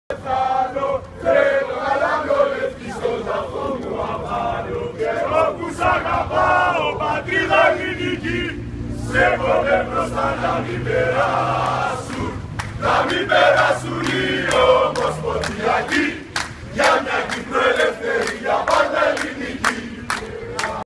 Θέλω να λαμπιολευτείς στον ταφό μου απάνω. Και εγώ που σ' αγαπάω, πατρίδα ελληνική, στρέφομαι μπροστά να μην περάσουν